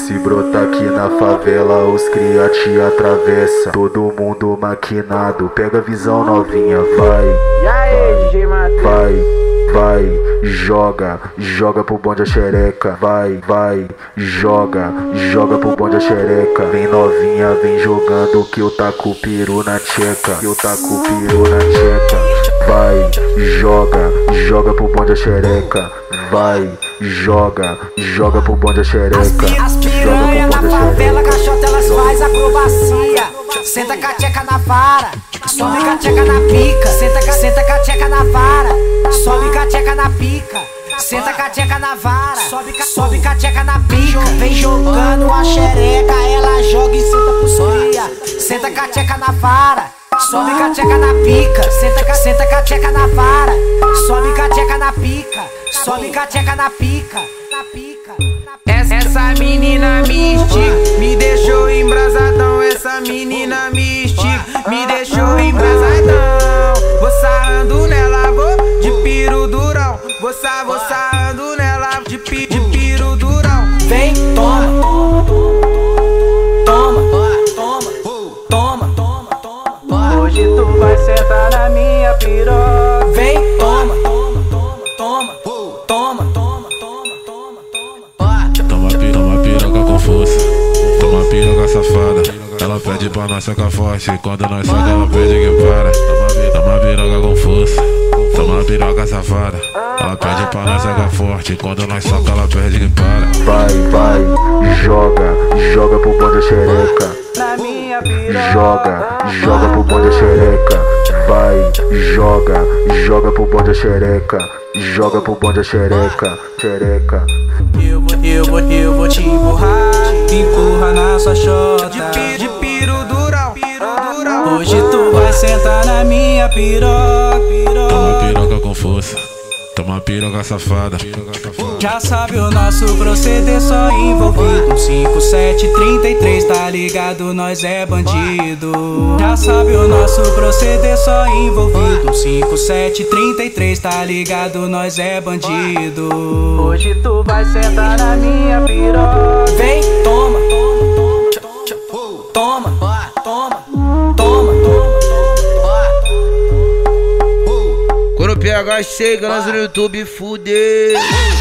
Se brotar aqui na favela, os cria te atravessa. Todo mundo maquinado, pega a visão novinha, vai. E aí, DJ Matheus? Vai, joga pro bonde a xereca. Vai, joga pro bonde a xereca. Vem novinha, vem jogando que eu taco o peru na tcheca. Vai, joga pro bonde a xereca. Vai, joga pro bonde a xereca. As piranha na favela, caixota, elas faz acrobacia. Senta com a tcheca na vara, sobe com a tcheca na pica. Senta com a tcheca na vara, sobe com a tcheca na pica. Senta com a tcheca na vara, sobe com a tcheca na pica. Vem jogando a xereca, ela joga e senta pro cria. Senta com a tcheca na vara, sobe com a tcheca na pica. Senta com a tcheca na vara, sobe com a tcheca na pica. Sobe com a tcheca na pica. Essa menina mística me deixou embrasadão. Essa menina mística me deixou embrasadão. Vou sarrando nela, vou de piro durão. Vou sarrando nela, de piro durão. Vem, toma. Hoje tu vai sentar na minha piroca. Vem, toma. Toma piroca com força, toma piroca safada. Ela pede pra nós sacar forte, quando nós saca ela pede que para. Toma piroca com força, toma piroca safada. Ela pede pra nós sacar forte, quando nós saca ela pede que para. Vai, joga pro bonde a xereca. Na minha piroca. Joga pro bonde a xereca. Vai, joga pro bonde a xereca. Joga pro bonde a xereca. Eu vou te empurra na sua chota. De piro durão. Hoje tu vai sentar na minha piroca. Toma piroca com força, toma piroca safada. Já sabe o nosso proceder, só envolvido 5733, tá ligado? Nós é bandido. Já sabe o nosso proceder, só envolvido 5733, tá ligado? Nós é bandido. Hoje tu vai sentar na minha piroca. Vem, toma. Quando o PH chega, nós no YouTube, fudeu.